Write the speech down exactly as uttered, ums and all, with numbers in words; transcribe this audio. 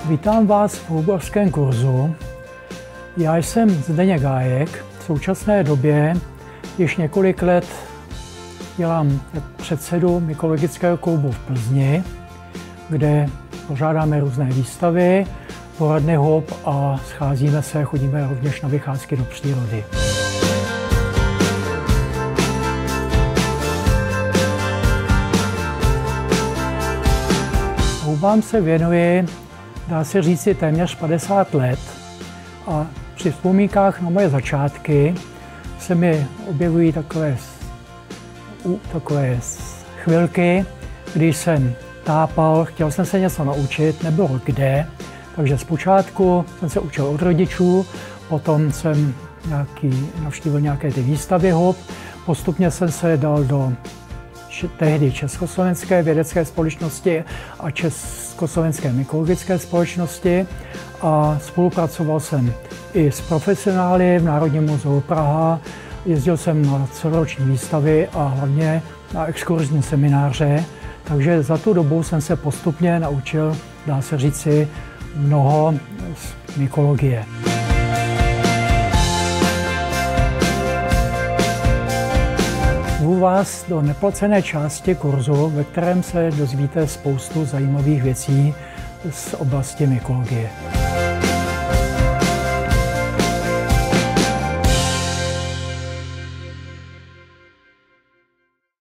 Vítám vás v Hluborském kurzu. Já jsem Zdeněk Gájek. V současné době již několik let dělám předsedu mykologického klubu v Plzni, kde pořádáme různé výstavy, poradny hub a scházíme se, chodíme rovněž na vycházky do přírody. Hubám se věnuji, dá se říci, téměř padesát let a při vzpomínkách na moje začátky se mi objevují takové, takové chvilky, kdy jsem tápal, chtěl jsem se něco naučit, nebylo kde, takže zpočátku jsem se učil od rodičů, potom jsem nějaký, navštívil nějaké ty výstavy hub, postupně jsem se dal do tehdy Československé vědecké společnosti a Československé mykologické společnosti a spolupracoval jsem i s profesionály v Národním muzeu Praha. Jezdil jsem na celoroční výstavy a hlavně na exkurzní semináře, takže za tu dobu jsem se postupně naučil, dá se říci, mnoho z mykologie. Zvu vás do neplacené části kurzu, ve kterém se dozvíte spoustu zajímavých věcí z oblasti mykologie.